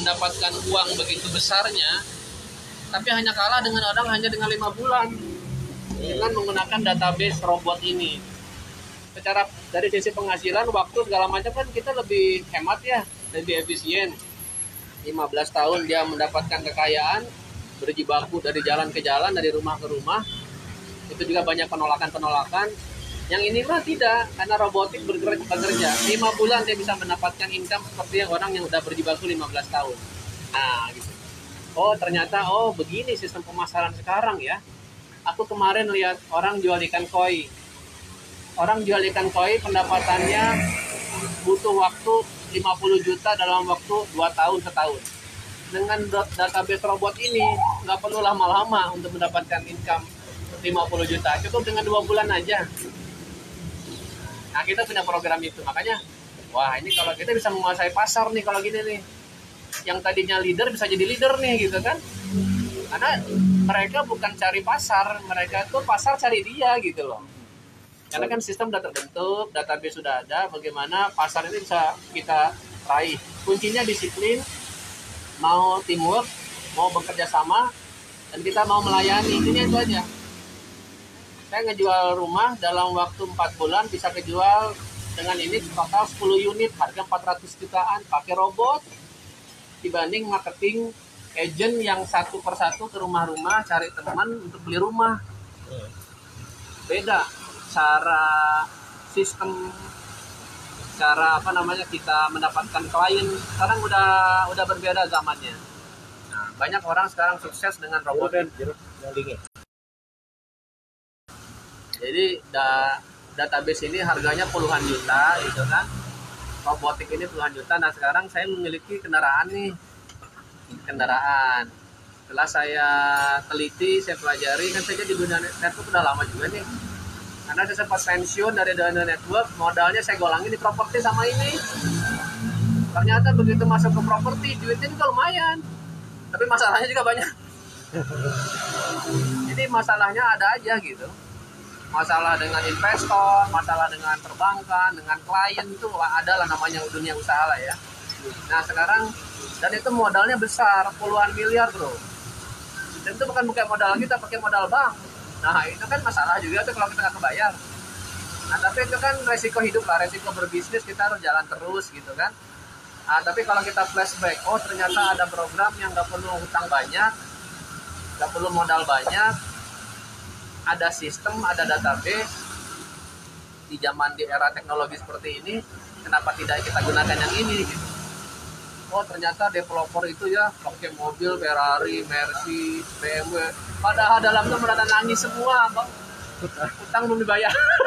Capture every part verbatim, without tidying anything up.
mendapatkan uang begitu besarnya, tapi hanya kalah dengan orang hanya dengan lima bulan dengan menggunakan database robot ini. Secara dari sisi penghasilan, waktu segala macam kan kita lebih hemat ya, lebih efisien. lima belas tahun dia mendapatkan kekayaan, berjibaku dari jalan ke jalan, dari rumah ke rumah. Itu juga banyak penolakan-penolakan. Yang ini mah tidak, karena robotik bergerak bekerja. lima bulan dia bisa mendapatkan income seperti yang orang yang udah berjibaku lima belas tahun. Nah, gitu. Oh, ternyata oh begini sistem pemasaran sekarang ya. Aku kemarin lihat orang jual ikan koi. Orang jual ikan koi pendapatannya butuh waktu lima puluh juta dalam waktu dua tahun setahun. Dengan database robot ini nggak perlu lama-lama untuk mendapatkan income lima puluh juta, cukup dengan dua bulan aja. Nah, kita punya program itu, makanya wah ini kalau kita bisa menguasai pasar nih kalau gini nih, yang tadinya leader bisa jadi leader nih gitu kan, karena mereka bukan cari pasar, mereka tuh pasar cari dia gitu loh. Karena kan sistem udah terbentuk, database sudah ada, bagaimana pasar ini bisa kita raih. Kuncinya disiplin, mau teamwork, mau bekerja sama, dan kita mau melayani. Ini itu aja. Saya ngejual rumah dalam waktu empat bulan bisa kejual dengan ini total sepuluh unit, harga empat ratus jutaan, pakai robot, dibanding marketing agent yang satu persatu ke rumah-rumah cari teman untuk beli rumah. Beda cara sistem, cara apa namanya kita mendapatkan klien sekarang udah udah berbeda zamannya. Nah, banyak orang sekarang sukses dengan robot. Jadi da, database ini harganya puluhan juta gitu kan, robotik ini puluhan juta. Nah sekarang saya memiliki kendaraan nih, kendaraan. Setelah saya teliti, saya pelajari, kan saya di dunia network udah lama juga nih. Karena saya sempat pensiun dari dunia network, modalnya saya golangin di properti sama ini. Ternyata begitu masuk ke properti, duitnya juga lumayan. Tapi masalahnya juga banyak. Jadi masalahnya ada aja gitu. Masalah dengan investor, masalah dengan perbankan, dengan klien, itu ada lah namanya dunia usaha lah ya. Nah sekarang, dan itu modalnya besar, puluhan miliar bro. Dan itu bukan bukan modal kita, pakai modal bank. Nah itu kan masalah juga tuh kalau kita nggak kebayar. Nah tapi itu kan resiko hidup lah, resiko berbisnis, kita harus jalan terus gitu kan. Nah tapi kalau kita flashback, oh ternyata ada program yang nggak perlu hutang banyak, nggak perlu modal banyak, ada sistem, ada database. Di zaman di era teknologi seperti ini, kenapa tidak kita gunakan yang ini gitu. Oh ternyata developer itu ya pakai mobil Ferrari, Mercy, B M W, padahal dalamnya merata nangis semua bang, utang belum dibayar.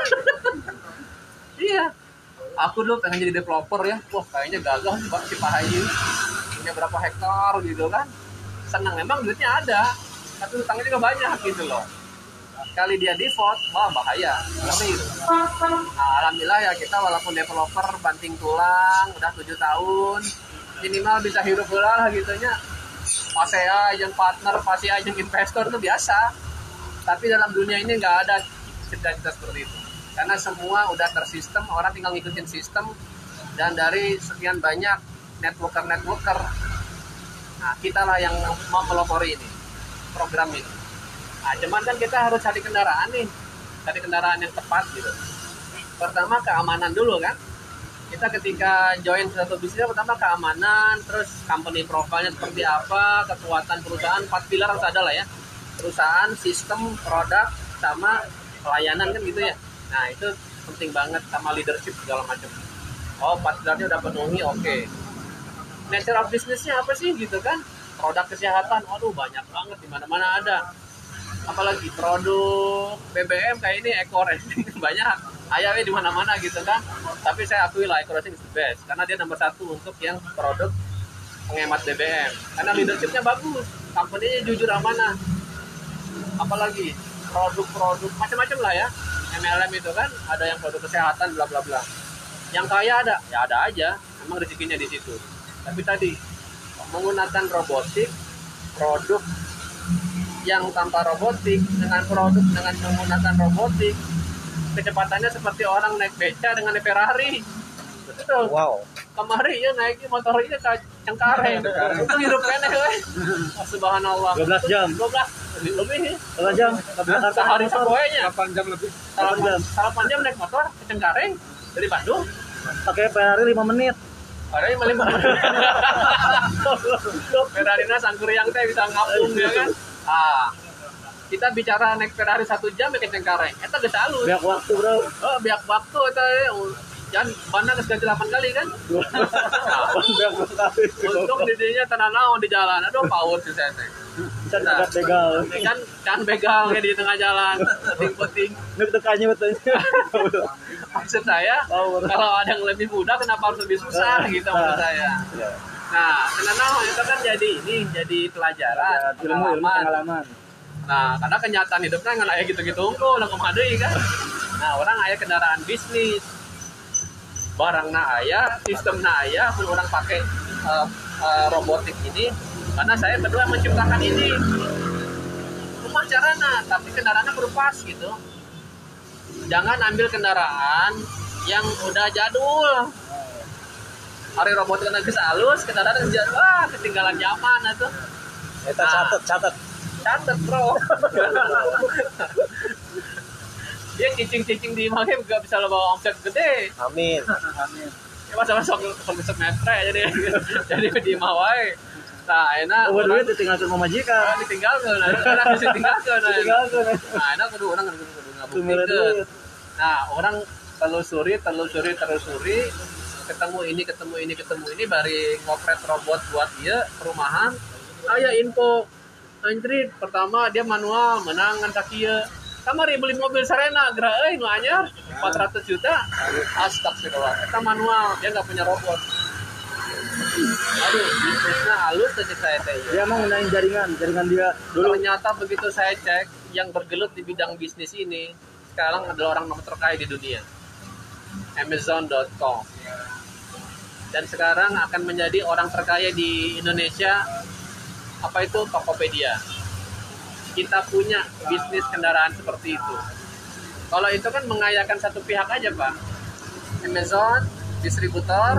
Iya, aku dulu pengen jadi developer ya, wah kayaknya gagah sih si Pak Haji, punya berapa hektar gitu kan, senang memang duitnya ada, tapi utangnya juga banyak gitu loh. Kali dia default, wah bahaya, ngeri gitu. Nah, alhamdulillah ya kita walaupun developer banting tulang, udah tujuh tahun, minimal bisa hidup lah gitu nya. Pasti aja partner, pasti aja investor itu biasa. Tapi dalam dunia ini nggak ada cita-cita seperti itu. Karena semua udah tersistem, orang tinggal ngikutin sistem. Dan dari sekian banyak networker-networker, nah kita lah yang mau melopori ini, program ini. Nah cuman kan kita harus cari kendaraan nih, cari kendaraan yang tepat gitu. Pertama keamanan dulu kan. Kita ketika join satu bisnis, pertama keamanan, terus company profile-nya seperti apa, kekuatan perusahaan, empat pilar harus ada lah ya. Perusahaan, sistem, produk, sama pelayanan kan gitu ya. Nah itu penting banget, sama leadership segala macam. Oh empat pilarnya udah penuhi, oke. Okay. Nature of business-nya apa sih gitu kan? Produk kesehatan, waduh banyak banget, di mana-mana ada. Apalagi produk B B M kayak ini Ecor banyak. Ayahnya di mana-mana gitu kan, tapi saya akui lah Ecor is the best karena dia nomor satu untuk yang produk penghemat B B M karena leadershipnya bagus, company-nya jujur amanah. Apalagi produk-produk macam-macam lah ya, M L M itu kan ada yang produk kesehatan bla bla bla. Yang kaya ada, ya ada aja, memang rezekinya di situ. Tapi tadi menggunakan robotik, produk yang tanpa robotik dengan produk dengan menggunakan robotik, kecepatannya seperti orang naik beca dengan Ferrari. Betul. Wow. Kamari ya naik motor ini ke Cengkareng. Itu hidup keneh we. Subhanallah. dua belas jam. dua belas lebih nih. dua belas jam. Sehari sapoenya. delapan jam lebih. delapan jam. delapan jam naik motor ke Cengkareng dari Bandung. Pakai Ferrari lima menit. Ada yang lima menit. Ferrari-na sangkuriang teh bisa ngapung ya kan. Ah. Kita bicara naik Ferrari satu jam ya ke Cengkareng. Eta geus alus. Biak waktu, Bro. Oh, biak waktu eta jangan banna geus ganti delapan kali kan. Biak waktu. Untuk didinya tanah naon di jalan. Aduh, paut sih saya teh. Bisa dapat begal. Kan kan begal kayak di tengah jalan. Penting-penting. Nek tekannya betul. Maksud saya, kalau ada yang lebih mudah kenapa harus lebih susah gitu maksud saya. Nah, kenapa itu kan jadi ini, jadi pelajaran, ilmu ilmu pengalaman. Nah, karena kenyataan hidupnya nggak kayak gitu-gitu unggul, udah kemadai kan. Nah, orang ayah kendaraan bisnis, barang na ayah, sistem na ayah, pun orang pakai uh, uh, robotik ini, karena saya berdua menciptakan ini. Rumah carana, tapi kendaraannya berupas gitu. Jangan ambil kendaraan yang udah jadul. Hari robotik kan geus alus, kendaraan jadul, wah ketinggalan zaman atuh. Eta catet, catet. Catet bro. Dia cicing-cicing di imahnya gak bisa lo bawa omset gede. Amin. Amin. Ya masa masuk sok sok metre jadi jadi di imah wae. Nah, enak. Oh, duit ditinggalkeun sama majikan. Ditinggalkeun, enak ditinggalkeun. Ditinggalkeun. Nah, enak kudu urang kudu ngabuktiikeun. Nah, orang telusuri, telusuri, telusuri, ketemu ini, ketemu ini, ketemu ini, bari ngopret robot buat dia perumahan. Aya info Android pertama dia manual menangan sakieu. Kamari beli mobil Serena geura euy nu anyar empat ratus juta. Astagfirullah. Eta manual, dia enggak punya robot. Aduh, bisnisnya halus teh saya teh. Dia mau gunain jaringan, jaringan dia dulu. Ternyata begitu saya cek yang bergelut di bidang bisnis ini sekarang adalah orang nomor terkaya di dunia. Amazon dot com. Dan sekarang akan menjadi orang terkaya di Indonesia. Apa itu Tokopedia. Kita punya bisnis kendaraan seperti itu. Kalau itu kan mengayakan satu pihak aja Pak. Amazon, distributor,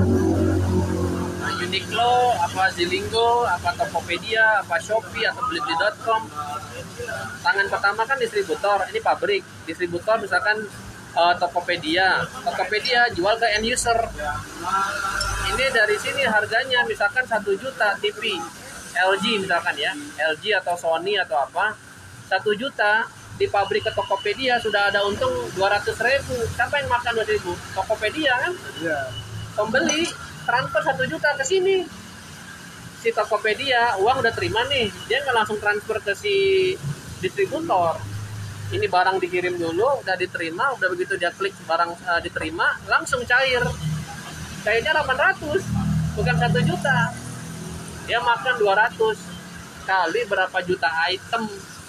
Uniqlo, apa Zilinggo, apa Tokopedia, apa Shopee, atau Blibli dot com. Tangan pertama kan distributor, ini pabrik. Distributor misalkan uh, Tokopedia. Tokopedia jual ke end user. Ini dari sini harganya misalkan satu juta T V. L G misalkan ya, L G atau Sony atau apa, satu juta di pabrik ke Tokopedia sudah ada untung dua ratus ribu. Siapa yang makan dua ribu? Tokopedia kan? Iya. Pembeli transfer satu juta ke sini. Si Tokopedia uang udah terima nih, dia nggak langsung transfer ke si distributor. Ini barang dikirim dulu, udah diterima, udah begitu dia klik barang uh, diterima, langsung cair. Cairnya delapan ratus, bukan satu juta. Dia makan dua ratus kali berapa juta item.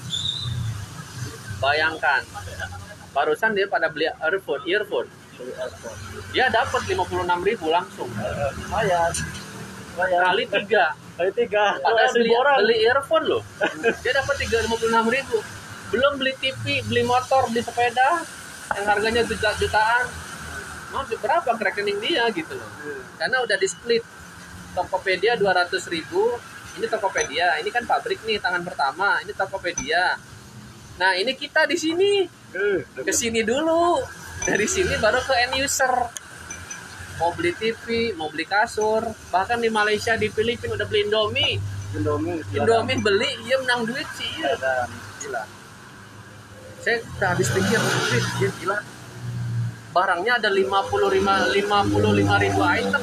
Bayangkan. Barusan dia pada beli earphone, earphone. Dia dapat lima puluh enam ribu langsung. Bayar. Bayar. Kali tiga. Kali tiga. Padahal beli, beli earphone loh. Dia dapat tiga lima puluh enam ribu. Belum beli T V, beli motor, beli sepeda yang harganya juta jutaan. Mau berapa ke rekening dia gitu loh. Karena udah di split. Tokopedia dua ratus ribu, ini Tokopedia, ini kan pabrik nih tangan pertama, ini Tokopedia. Nah ini kita di sini, ke sini dulu, dari sini baru ke end user. Mau beli T V, mau beli kasur, bahkan di Malaysia, di Filipina udah beli Indomie. Indomie, Indomie beli, dia menang duit sih. Iya. Gila. Saya udah habis pikir, dia gila. Barangnya ada lima puluh lima ribu item.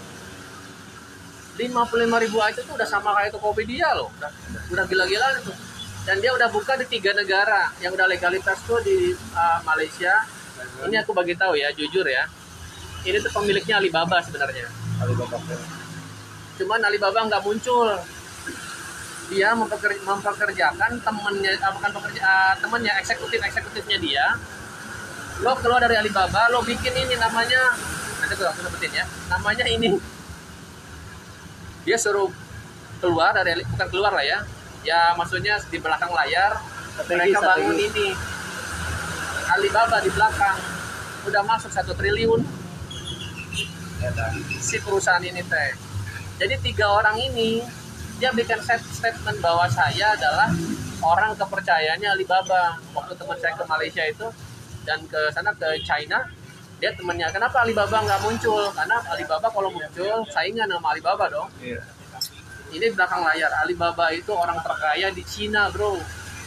lima puluh lima ribu item itu udah sama kayak Tokopedia loh. Udah, udah gila-gilaan itu. Dan dia udah buka di tiga negara yang udah legalitas tuh di uh, Malaysia. Ini aku bagi tahu ya, jujur ya. Ini tuh pemiliknya Alibaba sebenarnya. Alibaba. Cuman Alibaba nggak muncul. Dia mempekerja, mempekerjakan temennya, uh, bukan pekerja, uh, temennya eksekutif eksekutifnya dia. Lo keluar dari Alibaba, lo bikin ini namanya, nanti aku sebutin ya. Namanya ini. Dia suruh keluar dari, bukan keluar lah ya. Ya maksudnya di belakang layar mereka bangun ini Alibaba di belakang udah masuk satu triliun si perusahaan ini teh. Jadi tiga orang ini dia bikin statement bahwa saya adalah orang kepercayaannya Alibaba. Waktu teman saya ke Malaysia itu dan ke sana ke China, dia temannya, kenapa Alibaba nggak muncul? Karena Alibaba kalau muncul saingan sama Alibaba dong. Iya. Ini belakang layar, Alibaba itu orang terkaya di Cina, bro.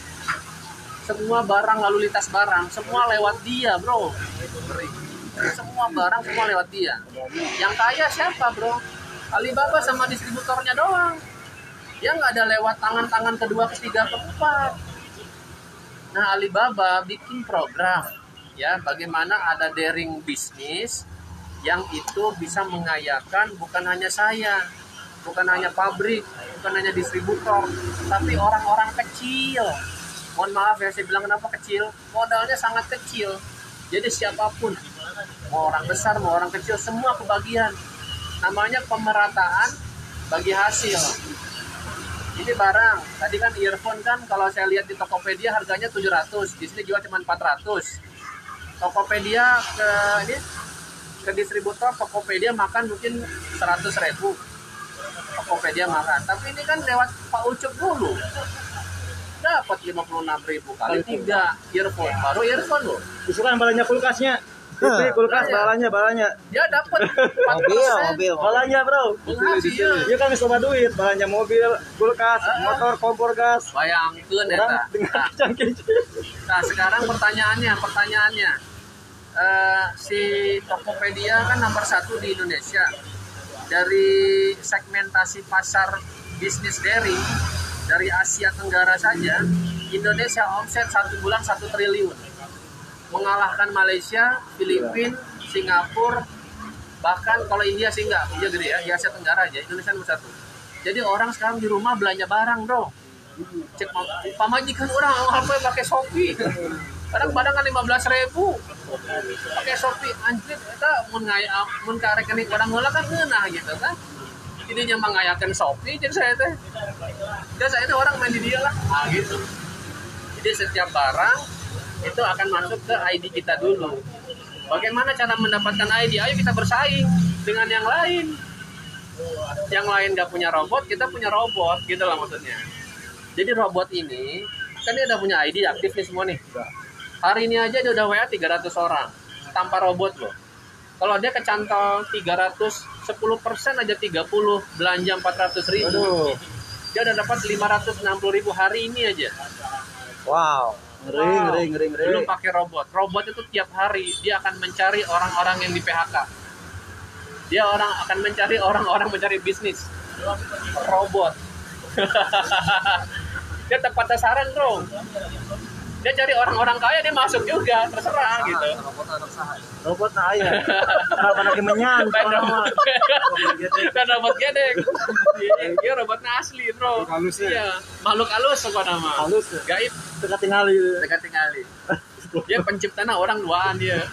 Semua barang, lalu lintas barang, semua lewat dia, bro. Semua barang, semua lewat dia. Yang kaya siapa, bro? Alibaba sama distributornya doang. Dia nggak ada lewat tangan-tangan kedua, ketiga, keempat. Nah, Alibaba bikin program, ya, bagaimana ada daring bisnis yang itu bisa mengayakan bukan hanya saya, bukan hanya pabrik, bukan hanya distributor, tapi orang-orang kecil. Mohon maaf ya, saya bilang kenapa kecil, modalnya sangat kecil. Jadi siapapun, mau orang besar, mau orang kecil, semua kebagian. Namanya pemerataan bagi hasil. Ini barang, tadi kan earphone kan kalau saya lihat di Tokopedia harganya tujuh ratus, di sini jual cuma empat ratus. Tokopedia ke ini ke distributor, Tokopedia makan mungkin seratus ribu. Tokopedia makan, tapi ini kan lewat Pak Ucup dulu dapat lima puluh enam ribu kali tiga earphone, baru earphone loh. Itu kan balanya kulkasnya. Itu kulkas Nah, balanya, balanya. dia dapat empat Mobil, persen mobil. Balanya, bro. penghasil. Dia kan bisa duit, balanya mobil, kulkas, motor, kompor gas. Bayangkeun eta. Orang dengan Nah, kecang-kecang. nah, sekarang pertanyaannya, pertanyaannya eh, si Tokopedia kan nomor satu di Indonesia dari segmentasi pasar bisnis daring dari Asia Tenggara saja. Indonesia omset satu bulan satu triliun. Mengalahkan Malaysia, Filipina, Singapura, bahkan kalau India sih enggak, India gede ya, di Asia Tenggara aja, Indonesia nomor satu. Jadi orang sekarang di rumah belanja barang, bro. Cek pamajikan orang, apa pakai Shopee. Kadang barang kan lima belas ribu, pakai Shopee, anjir, kita mun ngaya, mun ka rekening orang heula kan ngeunah gitu kan. Jadi yang mengayakan Shopee, jadi saya teh, jadi saya teh orang main di dia lah, ah gitu. Jadi setiap barang itu akan masuk ke I D kita dulu. Bagaimana cara mendapatkan I D? Ayo kita bersaing dengan yang lain. Yang lain nggak punya robot, kita punya robot, gitu lah maksudnya. Jadi robot ini, kan dia udah punya I D aktif nih semua nih. Hari ini aja dia udah W A tiga ratus orang, tanpa robot loh. Kalau dia kecantol tiga ratus, sepuluh persen aja tiga puluh, belanja empat ratus ribu. Aduh. Dia udah dapat lima ratus enam puluh ribu hari ini aja. Wow. Ngeri, ngeri, ngeri, ngeri. Belum pakai robot. Robot itu tiap hari dia akan mencari orang-orang yang di P H K. Dia orang akan mencari orang-orang mencari bisnis. Robot. Dia tepat sasaran, bro. Dia cari orang-orang kaya, dia masuk juga, terserah gitu. Robot nah ya. Kenapa lagi menyan? Dan robot, dan robot gedek. Dia robotnya asli, bro. Halus ya? Iya, makhluk halus apa nama? Halus ya? Gaib. Dekat tinggali. Dekat tinggali. Dia penciptanya orang duaan dia.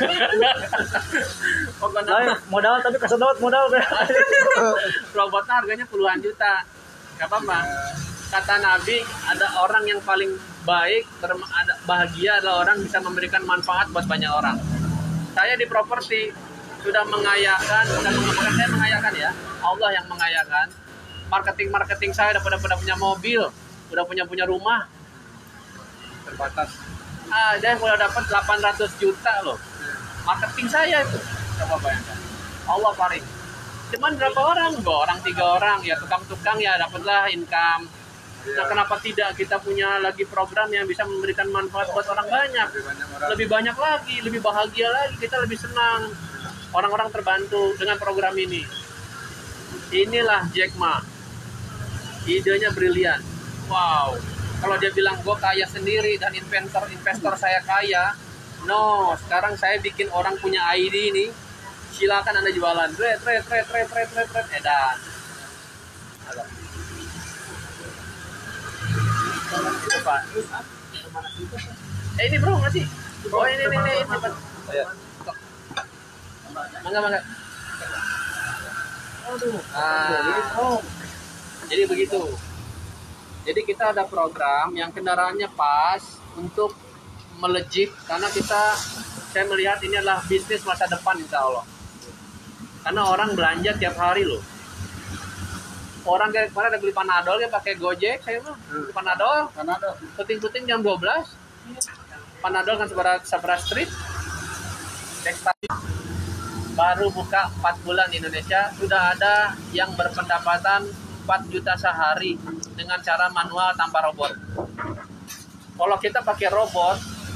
Pokoknya Nah, modal tapi kesedot modal deh. robotnya harganya puluhan juta. Gak apa-apa. Kata Nabi, ada orang yang paling baik, term- ada bahagia adalah orang bisa memberikan manfaat buat banyak orang. Saya di properti sudah mengayakan, bukan bukan saya mengayakan ya, Allah yang mengayakan. Marketing-marketing saya udah pada pada punya mobil, udah punya punya rumah. Terbatas. Ada yang udah dapat delapan ratus juta loh. Marketing saya itu. Coba bayangkan. Allah paling. Cuman berapa orang? Dua orang, tiga orang. Ya tukang-tukang ya dapatlah income. Nah, kenapa tidak kita punya lagi program yang bisa memberikan manfaat buat orang banyak? Lebih banyak lagi, lebih bahagia lagi, kita lebih senang. Orang-orang terbantu dengan program ini. Inilah Jack Ma. Idenya brilian. Wow. Kalau dia bilang gue kaya sendiri dan investor-investor saya kaya, no. Sekarang saya bikin orang punya I D ini. Silakan Anda jualan. Tret, tret, tret, tret, tret, tret, tret, edan. Coba. Eh ini bro ngasih. Oh ini ini ini. ini. Ya. Mangga mangga. Aduh. Ah. Jadi begitu. Jadi kita ada program yang kendaraannya pas untuk melejit karena kita saya melihat ini adalah bisnis masa depan insya Allah. Karena orang belanja tiap hari loh. Orang kayak kemarin ada beli Panadol ya pakai Gojek, saya mah beli Panadol, Panadol. puting-puting jam dua belas. Panadol kan seberat seberat street. Tekstil baru buka empat bulan di Indonesia sudah ada yang berpendapatan empat juta sehari dengan cara manual tanpa robot. Kalau kita pakai robot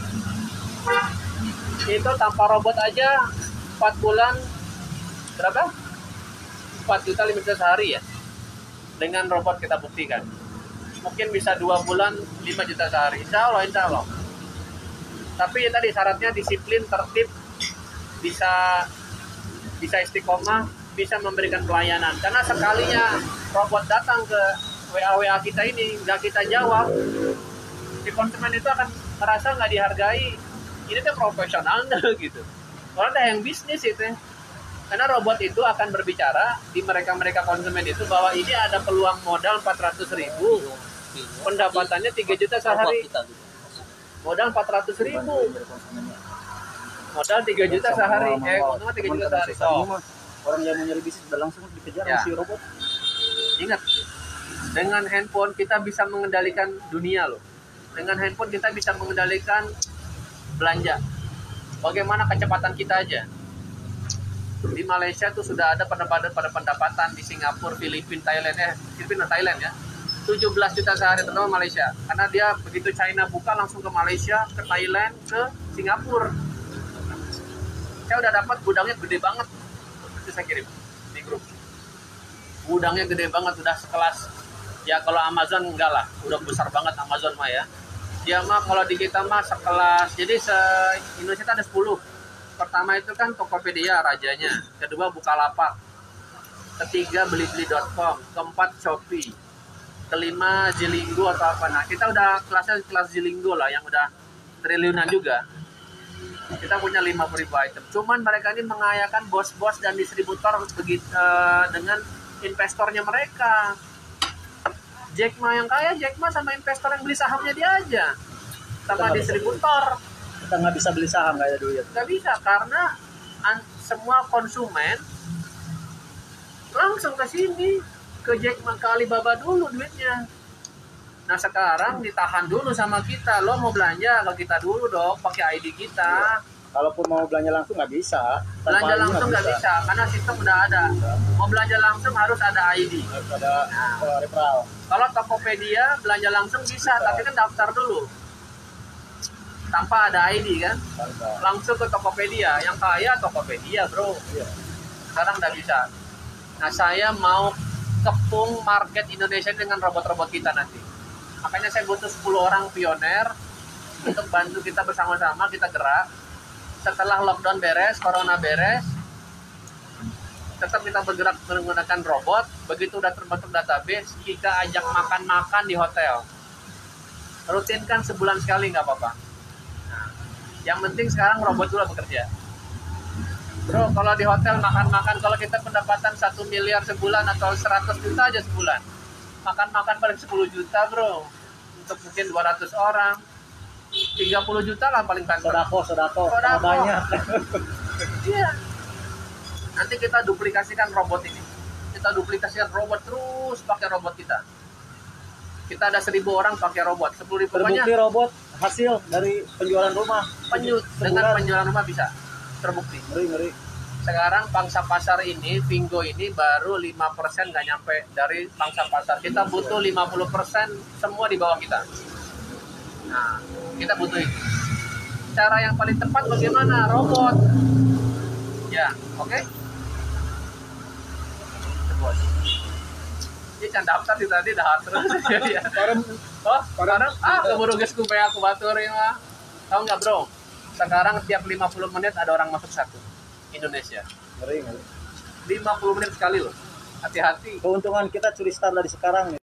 itu tanpa robot aja empat bulan berapa? empat juta lima juta sehari ya. Dengan robot kita buktikan. Mungkin bisa dua bulan lima juta sehari. Insya Allah, insya Allah. Tapi ya tadi syaratnya disiplin, tertib, bisa bisa istiqomah, bisa memberikan pelayanan. Karena sekalinya robot datang ke W A W A kita ini, nggak kita jawab, si konsumen itu akan merasa nggak dihargai. Ini tuh profesional gitu. Kalau ada yang bisnis itu, karena robot itu akan berbicara di mereka-mereka konsumen itu bahwa ini ada peluang modal empat ratus ribu, pendapatannya tiga juta sehari. Modal empat ratus ribu, modal tiga juta sehari, eh modal tiga juta sehari. So, Orang yang mau nyari bisnis udah langsung dikejar Ya. sama si robot. ingat, dengan handphone kita bisa mengendalikan dunia loh. Dengan handphone kita bisa mengendalikan belanja. Bagaimana kecepatan kita aja. Di Malaysia tuh sudah ada pendapatan pada pendapatan di Singapura, Filipina, Thailand eh Filipina Thailand ya. tujuh belas juta sehari terutama Malaysia. Karena dia begitu China buka langsung ke Malaysia, ke Thailand, ke Singapura. Saya udah dapat gudangnya gede banget. Itu saya kirim di grup. Gudangnya gede banget, udah sekelas. Ya kalau Amazon enggak lah, udah besar banget Amazon mah ya. Dia mah kalau di kita mah sekelas. Jadi se Indonesia ada sepuluh. Pertama itu kan Tokopedia rajanya, kedua Bukalapak, ketiga Blibli dot com, keempat Shopee, kelima Zilinggo atau apa. Nah kita udah kelasnya kelas Zilinggo lah yang udah triliunan juga. Kita punya lima puluh ribu item. Cuman mereka ini mengayakan bos-bos dan distributor begitu uh, dengan investornya mereka. Jack Ma yang kaya, Jack Ma sama investor yang beli sahamnya dia aja, sama distributor. Kita nggak bisa beli saham nggak ada duit. Nggak bisa karena an- semua konsumen langsung ke sini, ke Jack Ma, ke Alibaba dulu duitnya. Nah sekarang ditahan dulu sama kita, lo mau belanja ke kita dulu dong, pakai I D kita. Kalaupun mau belanja langsung nggak bisa. Tanpa Belanja I D langsung nggak bisa, karena sistem udah ada. Mau belanja langsung harus ada I D. Harus ada uh, referral. Kalau Tokopedia belanja langsung bisa, tapi kan daftar dulu. Tanpa ada I D kan, Tanpa. langsung ke Tokopedia. Yang kaya Tokopedia bro. Iya. Sekarang nggak bisa. Nah saya mau kepung market Indonesia dengan robot-robot kita nanti. Makanya saya butuh sepuluh orang pioner untuk bantu kita bersama-sama, kita gerak. Setelah lockdown beres, corona beres, tetap kita bergerak menggunakan robot. Begitu udah terbentuk database, kita ajak makan-makan di hotel. Rutinkan sebulan sekali nggak apa-apa. Nah, yang penting sekarang robot dulu bekerja. Bro, kalau di hotel makan-makan, kalau kita pendapatan satu miliar sebulan atau seratus juta aja sebulan, makan-makan paling sepuluh juta bro, untuk mungkin dua ratus orang, tiga puluh juta lah paling banter. Sodako, sodako, Sodako. banyak. Iya. Nanti kita duplikasikan robot ini. Kita duplikasikan robot terus pakai robot kita. Kita ada seribu orang pakai robot, sepuluh ribu Terbukti banyak. robot hasil dari penjualan rumah. Penyu, dengan penjualan rumah bisa terbukti. Ngeri, ngeri. Sekarang pangsa pasar ini, Vingo ini baru lima persen nggak nyampe dari pangsa pasar. Kita butuh lima puluh persen semua di bawah kita. Nah, kita butuh itu. Cara yang paling tepat bagaimana? Robot. Ya, oke. Okay? Bos. Ini can daftar di tadi dah terus. Ya. Oh, sekarang ah keburu geus ku aku batur ya mah. Tahu nggak bro? Sekarang tiap lima puluh menit ada orang masuk satu. Indonesia. Ngeri, ngeri. lima puluh menit sekali loh. Hati-hati. Keuntungan kita curi start dari sekarang nih.